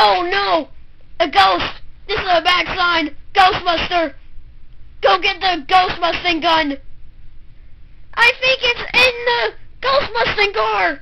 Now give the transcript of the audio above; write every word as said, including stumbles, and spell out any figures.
Oh no! A ghost! This is a bad sign! Ghostbuster! Go get the ghostbusting gun! I think it's in the ghostbusting car!